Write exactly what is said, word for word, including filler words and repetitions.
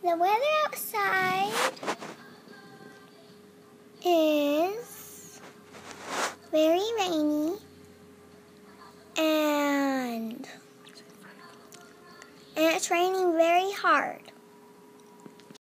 The weather outside is very rainy and, and it's raining very hard.